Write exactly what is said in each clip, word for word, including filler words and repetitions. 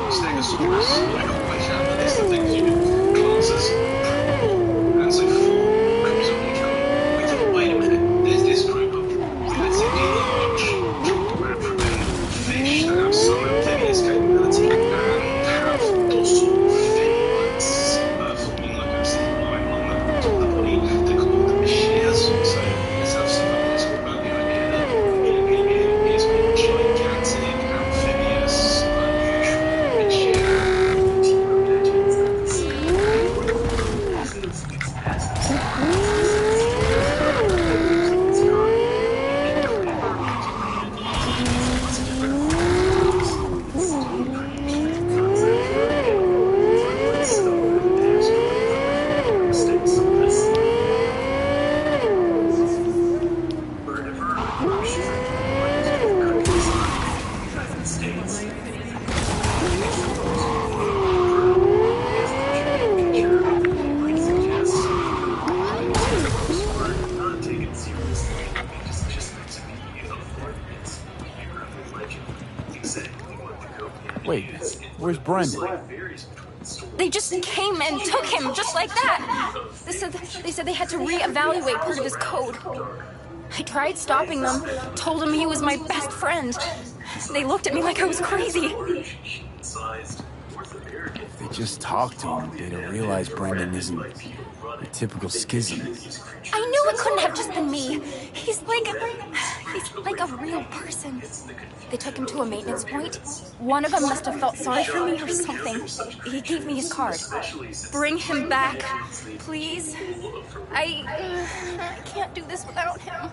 Stegosaurus, like always have the list of things you could class as probable. And so four comes up and you've gone, we thought, wait a minute, there's this group of relatively large tropomorphic fish that have some amphibious capability and have dorsal fin-like uh, forming like a sort of line along the top of the body. They're called shears. So let's have some let's talk about the idea that maybe is more gigantic, amphibious, unusual, which Wait, where's Brendan? They just came and took him, just like that. They said they said they had to reevaluate part of his code. I tried stopping them, told him he was my best friend. They looked at me like I was crazy. If they just talked to him, they'd have realized Brendan isn't a typical schism. I knew it couldn't have just been me. He's like, he's like a real person. They took him to a maintenance point. One of them must have felt sorry for me or something. He gave me his card. Bring him back, please. I, I can't do this without him.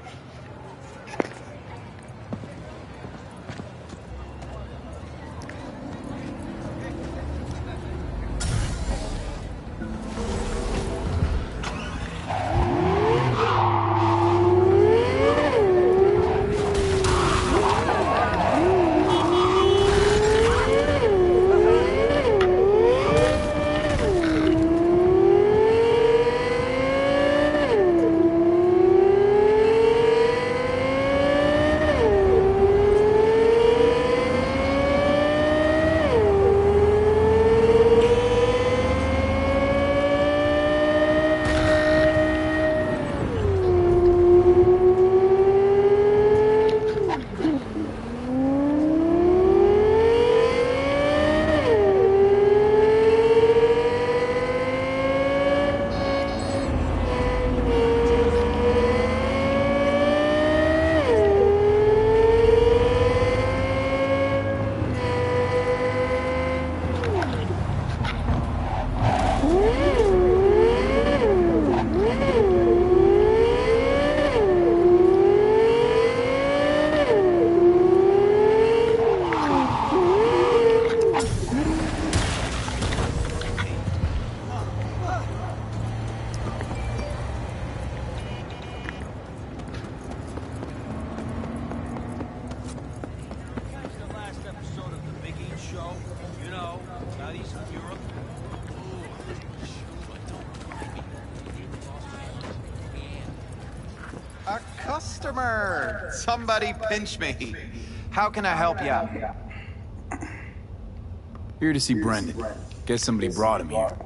A customer! Somebody pinch me. How can I help you? Here to see Brendan. Guess somebody brought him here.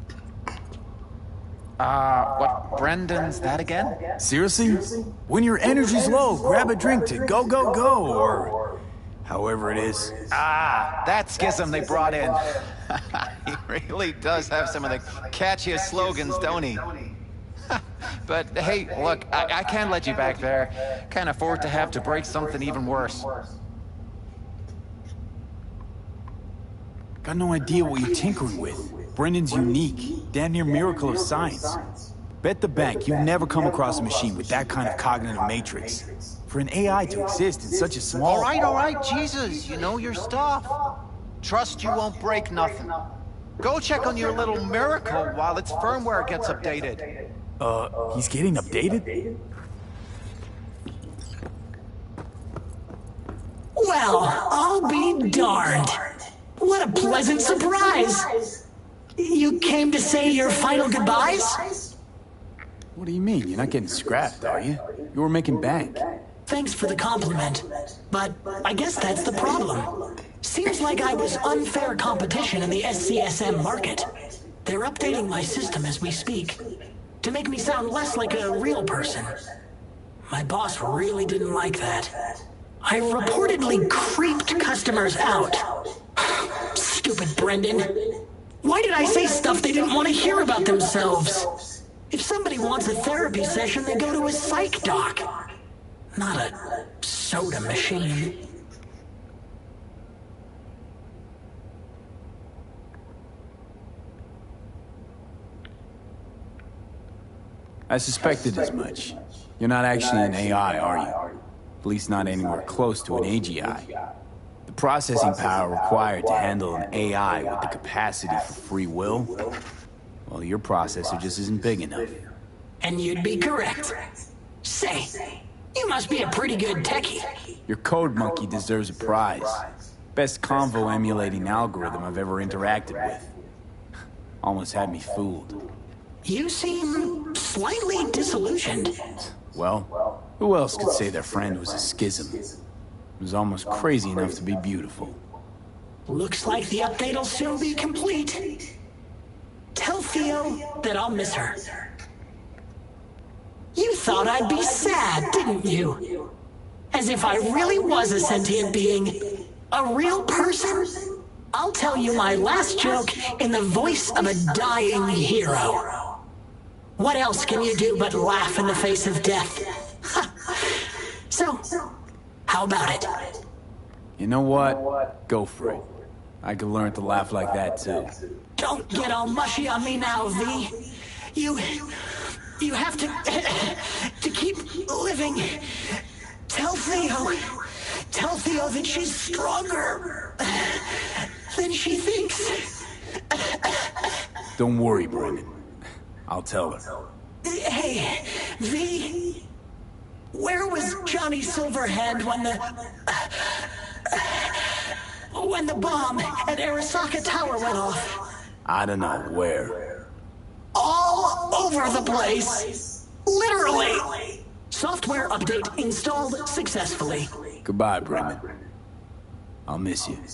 Uh, what Brendan's that again? Seriously? When your energy's low, grab a drink to go, go, go, or however it is. Ah, that schism they brought in. He really does have some of the catchiest slogans, don't he? But hey, look, I, I can't let you back there. Can't afford to have to break something even worse. Got no idea what you're tinkering with. Brendan's unique, damn near miracle of science. Bet the bank you'll never come across a machine with that kind of cognitive matrix. For an A I to exist in such a small... All right, all right, Jesus, you know your stuff. Trust you won't break nothing. Go check on your little miracle while its firmware gets updated. Uh, he's getting updated? Well, I'll be darned. What a pleasant surprise. You came to say your final goodbyes? What do you mean? You're not getting scrapped, are you? You were making bank. Thanks for the compliment, but I guess that's the problem. Seems like I was unfair competition in the S C S M market. They're updating my system as we speak to make me sound less like a real person. My boss really didn't like that. I reportedly creeped customers out. Stupid Brendan. Why did I say stuff they didn't want to hear about themselves? If somebody wants a therapy session, they go to a psych doc, not a soda machine. I suspected as much. You're not actually an A I, are you? At least not anywhere close to an A G I. The processing power required to handle an A I with the capacity for free will, well, your processor just isn't big enough. And you'd be correct. Say, you must be a pretty good techie. Your code monkey deserves a prize. Best convo emulating algorithm I've ever interacted with. Almost had me fooled. You seem slightly disillusioned. Well, who else could say their friend was a schism? It was almost crazy enough to be beautiful. Looks like the update'll soon be complete. Tell Theo that I'll miss her. You thought I'd be sad, didn't you? As if I really was a sentient being. A real person? I'll tell you my last joke in the voice of a dying hero. What else can you do but laugh in the face of death? So, how about it? You know what? Go for it. I could learn to laugh like that too. Don't get all mushy on me now, V. You... You have to... to keep living. Tell Theo... Tell Theo that she's stronger than she thinks. Don't worry, Brendan. I'll tell her. Hey, V... Where was Johnny Silverhand when the... when the bomb at Arasaka Tower went off? I don't know where. All over the place. Literally. Software update installed successfully. Goodbye, Brendan. I'll miss you.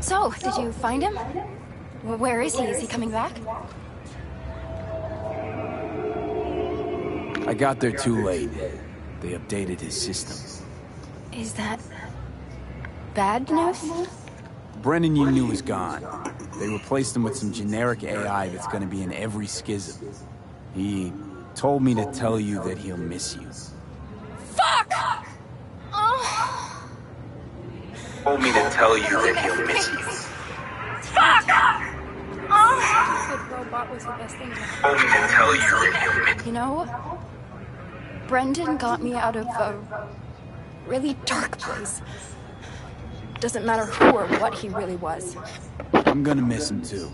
So, did you find him? Wh- Where is he? Is he coming back? I got there too late. They updated his system. Is that... bad news? Brennan you knew is gone. They replaced him with some generic A I that's gonna be in every schism. He told me to tell you that he'll miss you. Fuck! Oh. Told me to tell you that he'll miss you. Fuck! Oh. Stupid robot was the best thing to happen. Told me to tell you that he'll miss you. You know, Brendan got me out of a really dark place. Doesn't matter who or what he really was. I'm gonna miss him too.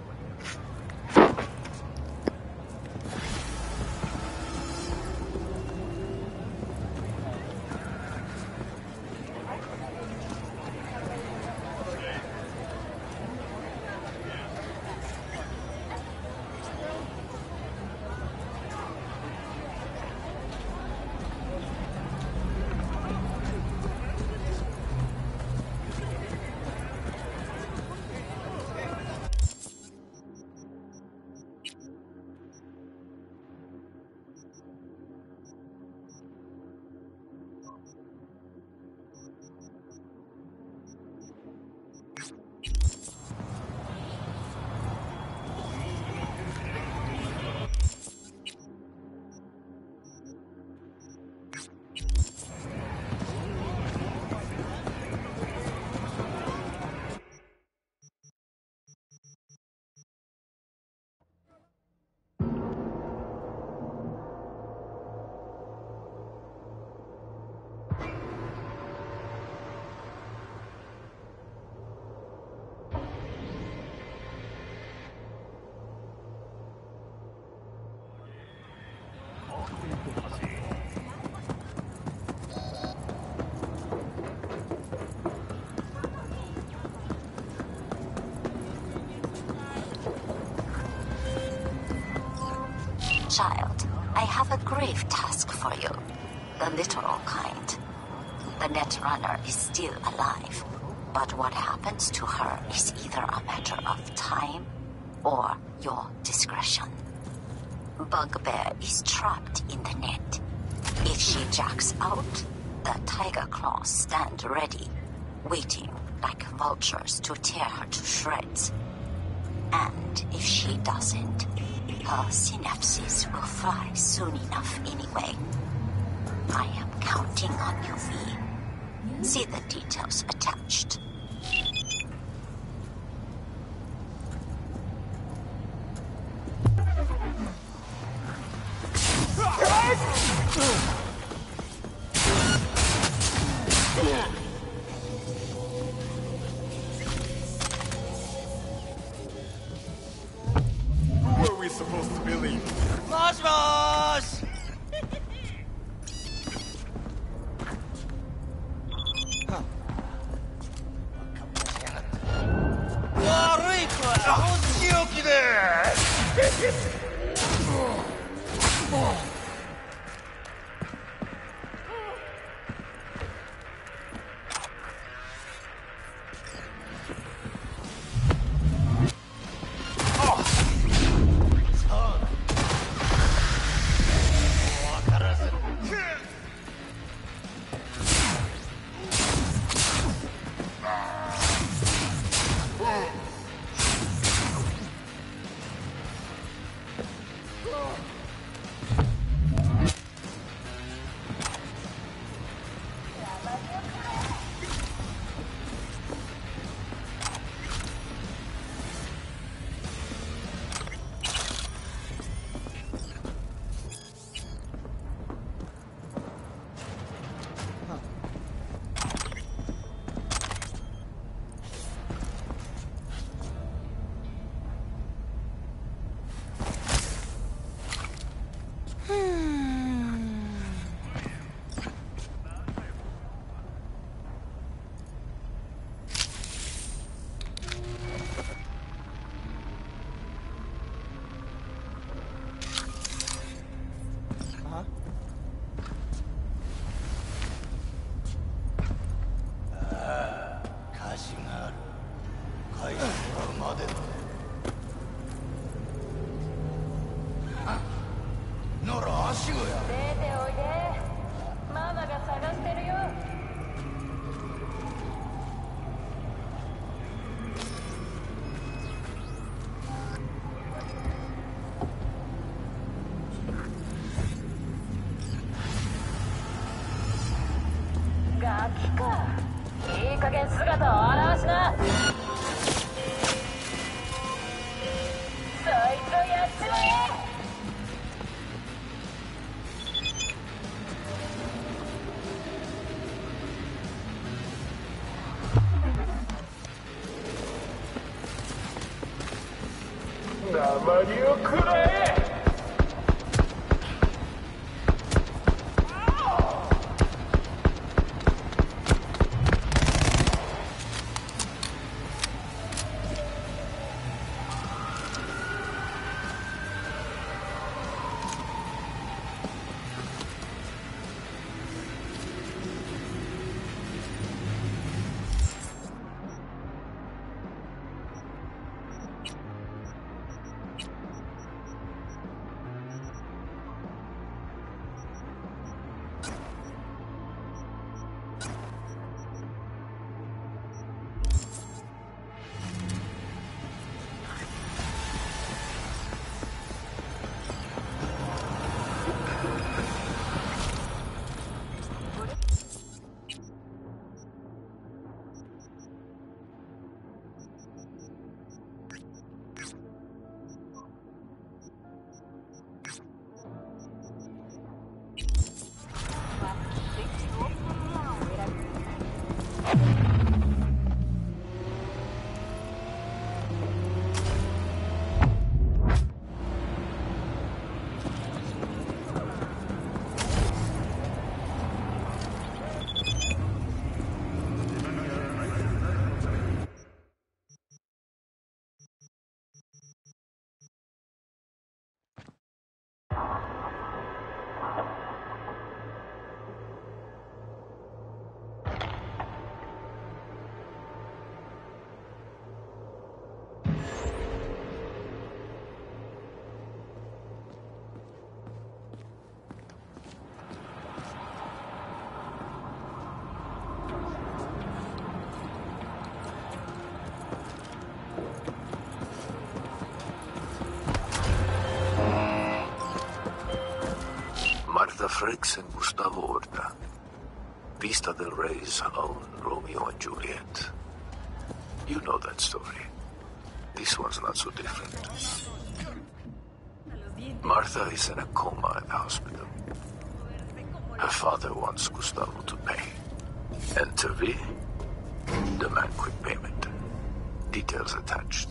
Child, I have a grave task for you. The literal kind. The Netrunner is still alive, but what happens to her is either a matter of time or your discretion. Bugbear is trapped in the net. If she jacks out, the Tiger Claws stand ready, waiting like vultures to tear her to shreds. And if she doesn't, her synapses will fry soon enough anyway. I am counting on you, V. See the details attached. Who are we supposed to believe? Cosmos!悪い子はお仕置きで Fricks and Gustavo Horta. Vista del Rey's own Romeo and Juliet. You know that story. This one's not so different. Martha is in a coma at the hospital. Her father wants Gustavo to pay. Enter V, demand quick payment. Details attached.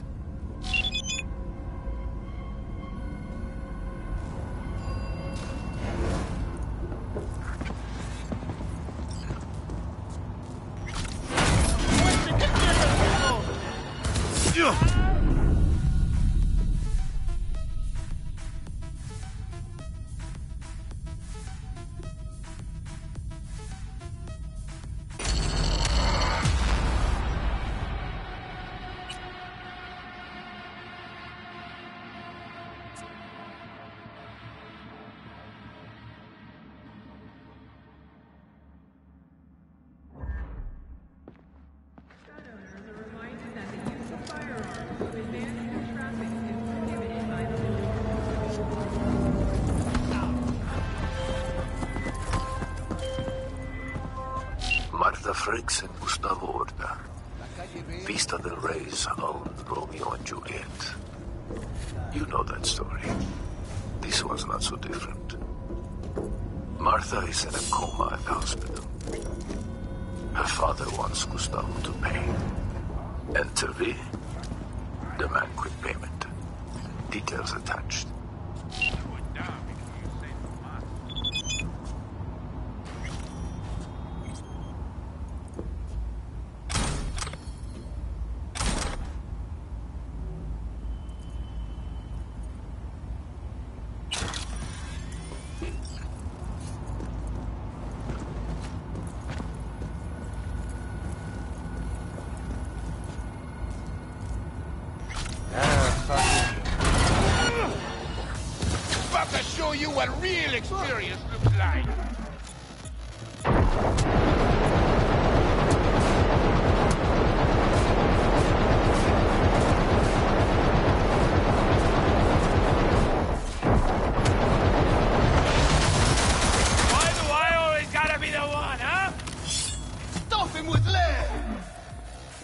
Martha Fricks and Gustavo Horta. Vista del Rey's own Romeo and Juliet. You know that story. This one's not so different. Martha is in a coma at the hospital. Her father wants Gustavo to pay. Enter V, demand quick payment. Details attached. You what real experience looks like. Why do I always gotta be the one, huh? Stuff him with lead.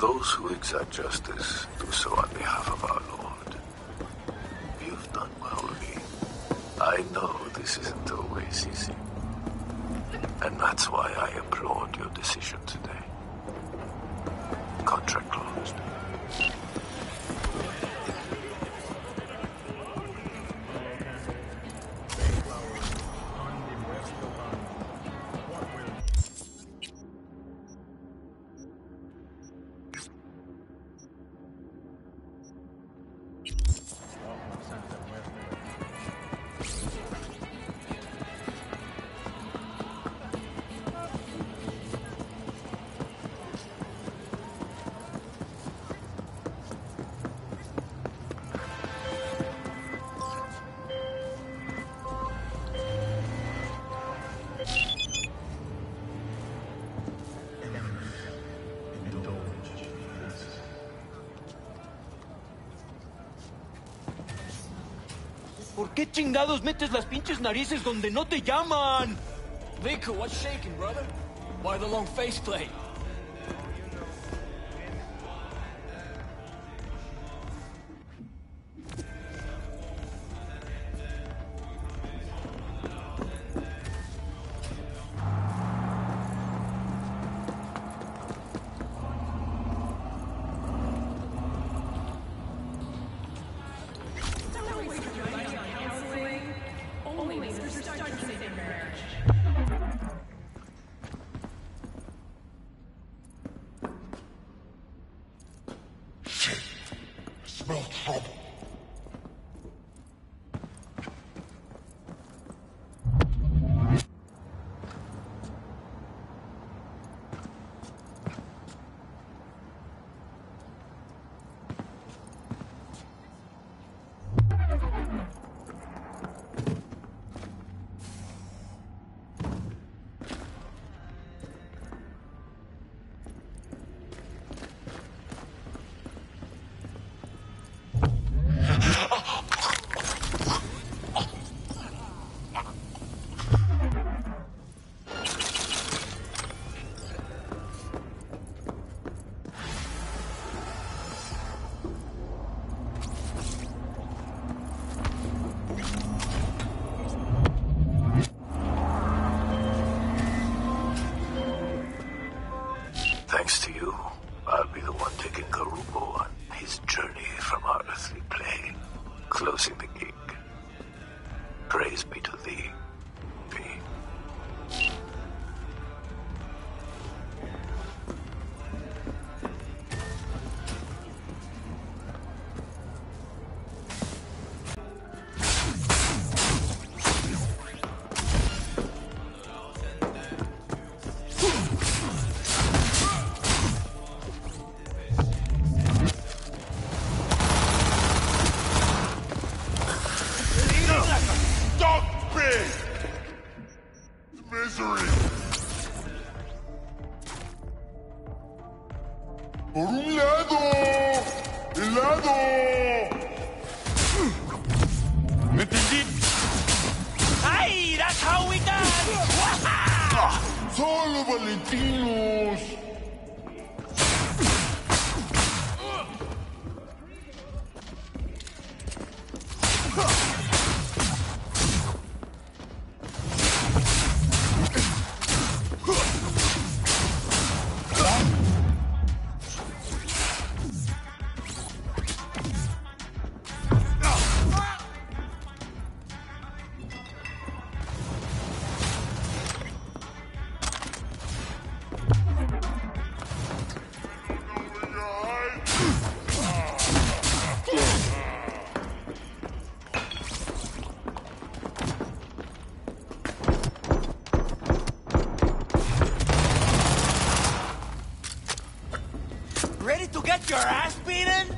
Those who exact justice do so on behalf of our Lord. You've done well, Lee. I know this isn't always easy. And that's why I applaud your decision today. Contract closed. ¿Por qué chingados metes las pinches narices donde no te llaman? Vika, what's shaking, brother? Why the long faceplate? Thanks to you, I'll be the one taking Garubo on his journey from our earthly plane, closing the gig. Praise be to thee, V. ¡Por un lado! ¡El lado! ¡Me entendí! ¡Ay! ¡That's how we done! ¡Solo Valentinos! Ready to get your ass beaten?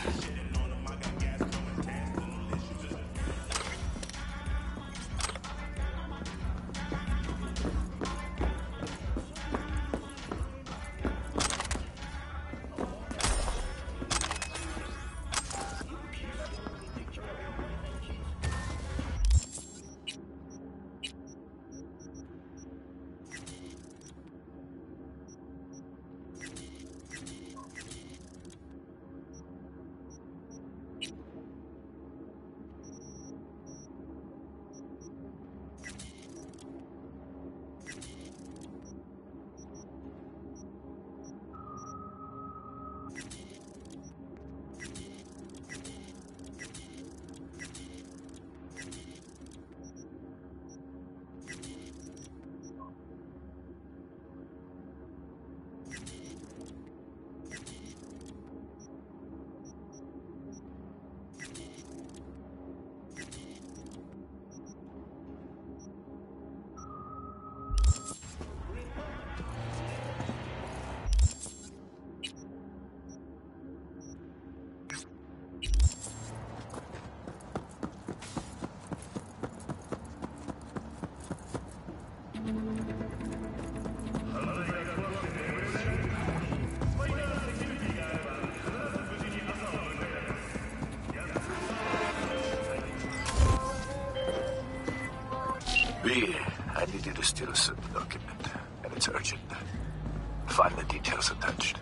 B, I need you to steal a certain document, and it's urgent. Find the details attached.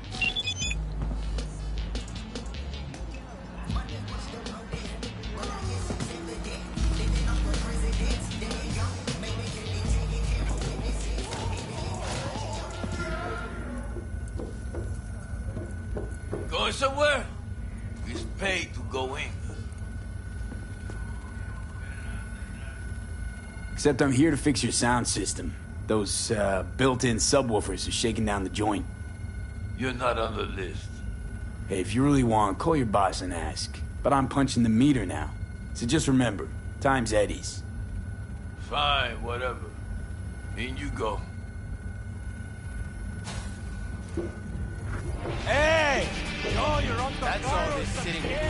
Going somewhere? He's paid to go in. Except I'm here to fix your sound system. Those, uh, built-in subwoofers are shaking down the joint. You're not on the list. Hey, if you really want, call your boss and ask. But I'm punching the meter now. So just remember, time's Eddie's. Fine, whatever. In you go. Hey! No, you're on the That's all this sitting here.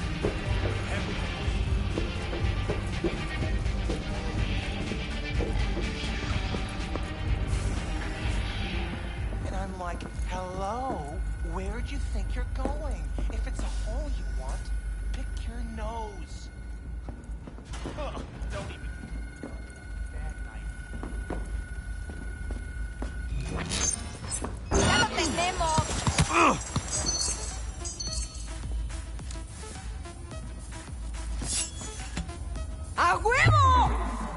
And I'm like, hello? Where'd you think you're going? If it's a hole you want, pick your nose. Ugh, don't even... Bad night. ¡Ya lo tenemos! ¡A huevo!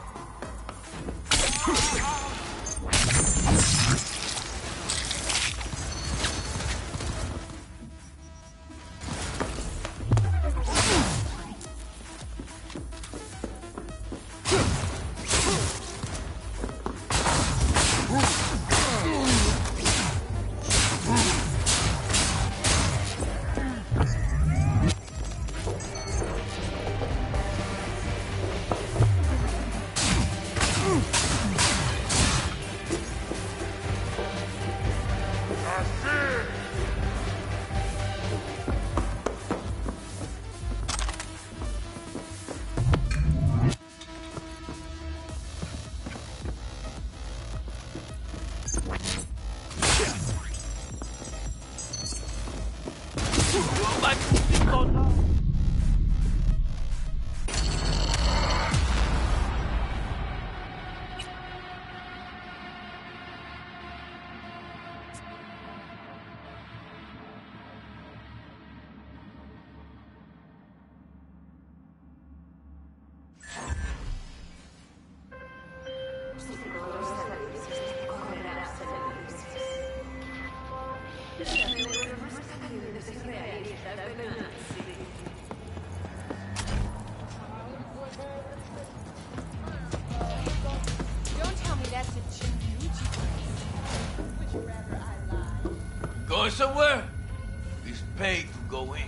Going somewhere? He's paid to go in.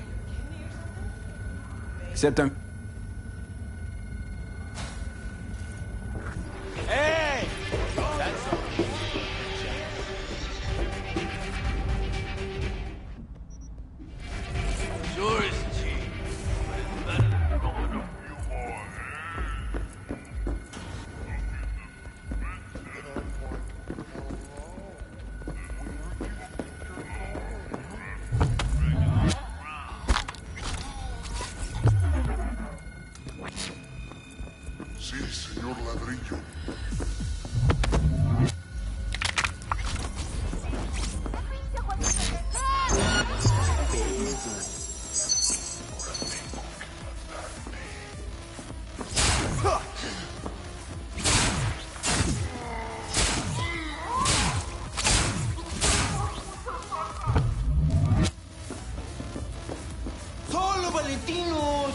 Except I'm... Hey! That's all. Sure Sí, señor Ladrillo. ¡Solo Valentinos!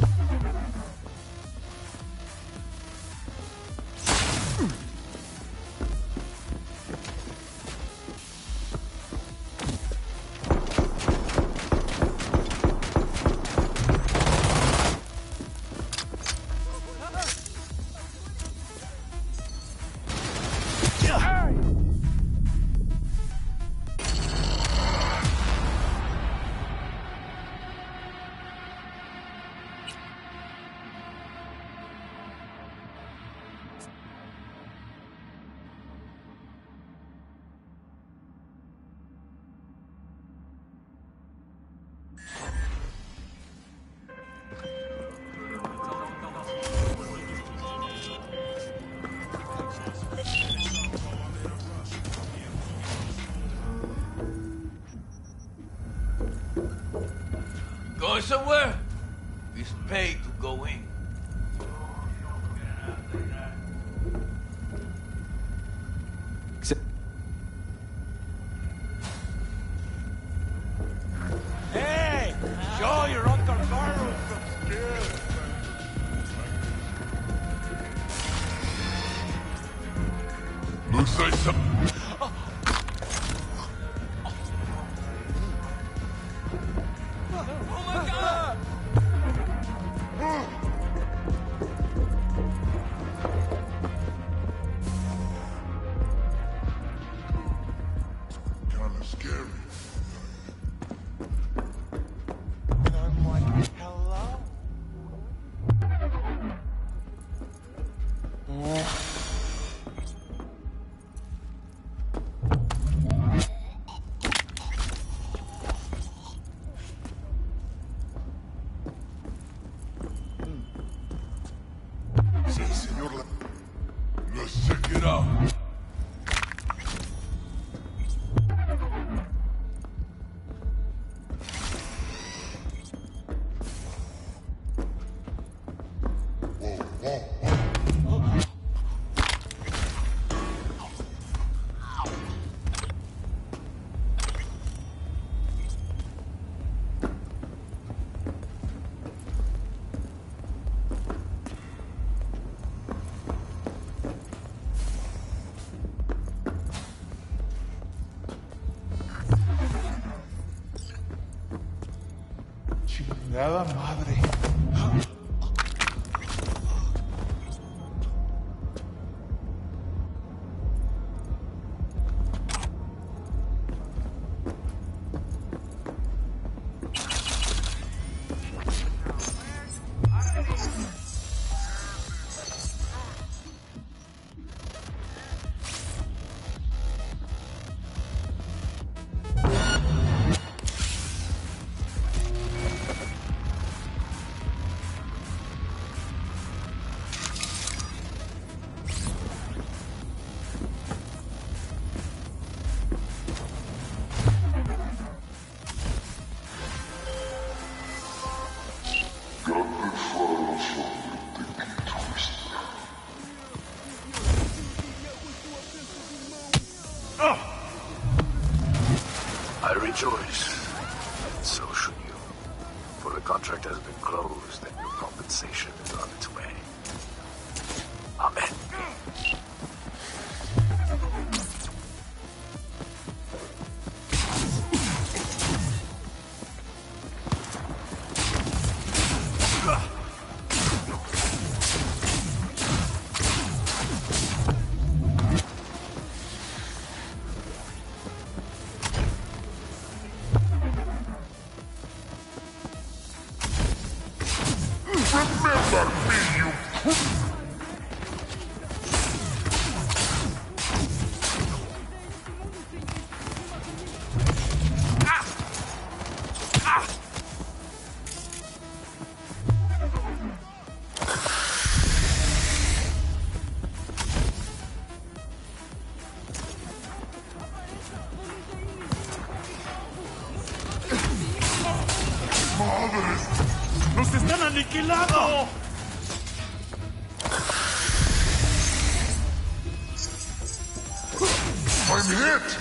Going somewhere? It's paid to go in. Hey! Show your undergarment some skill! Looks like some... Kinda scary. And I'm like, hello? Sí, señor La... Let's check it out. Whoa, whoa, whoa. Chingada madre. I rejoice. And so should you. For the contract has been closed and your compensation is on its way. Amen. Remember me, you... ¡Nos están aniquilando! I'm hit!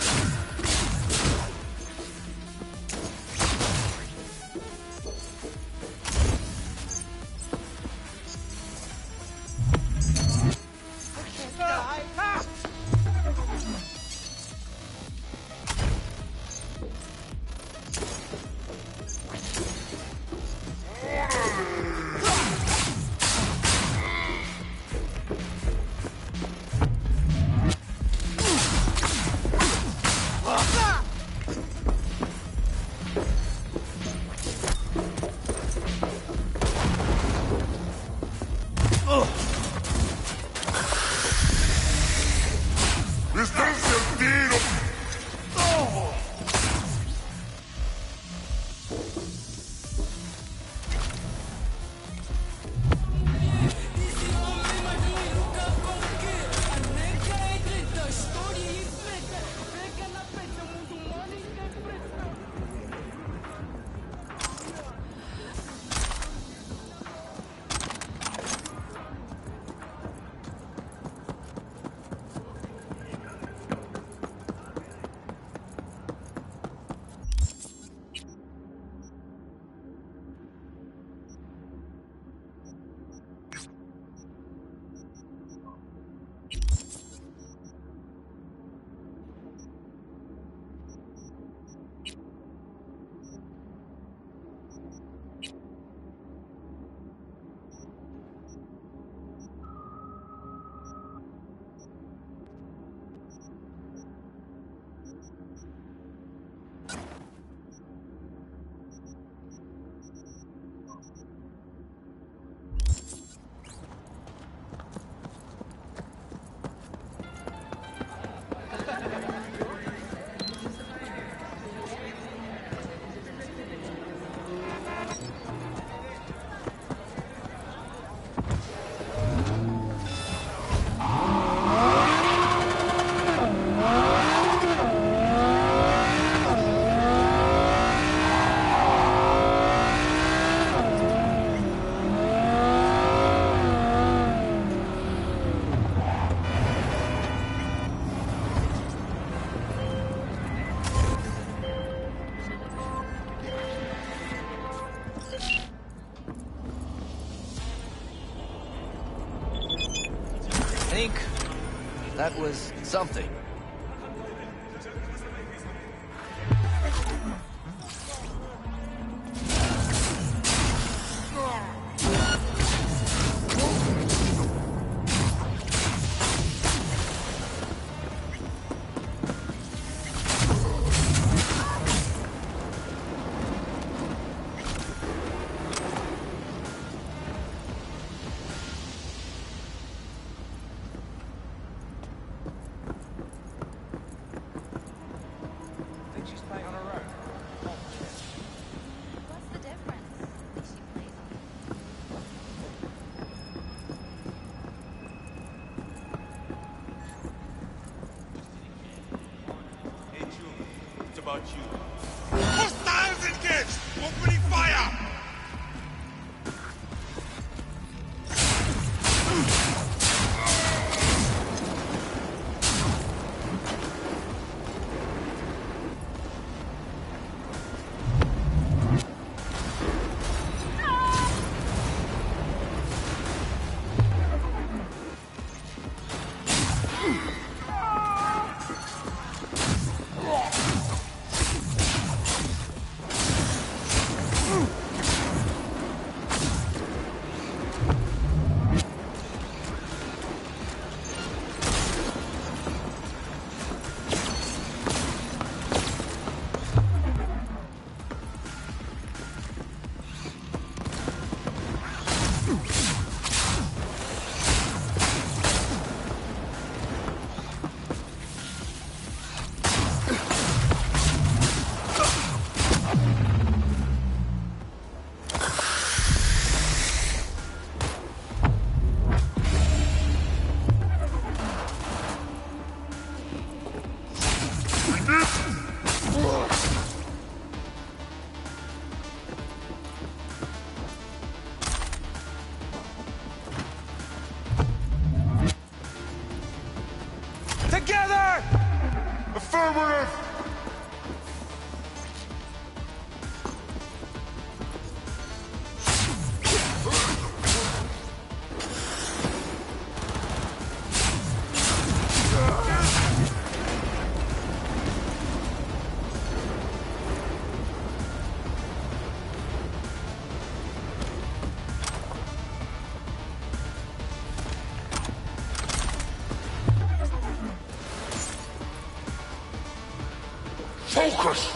That was something. About you. Hostiles engaged! Opening fire! Focus!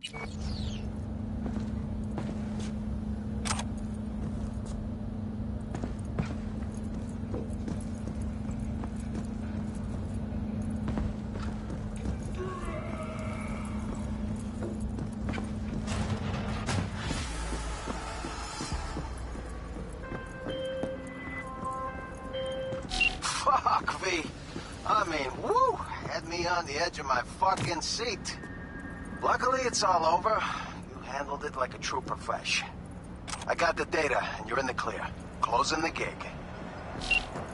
Fuck, V. I mean, woo! Had me on the edge of my fucking seat. Luckily, it's all over. You handled it like a true profesh. I got the data, and you're in the clear. Closing the gig.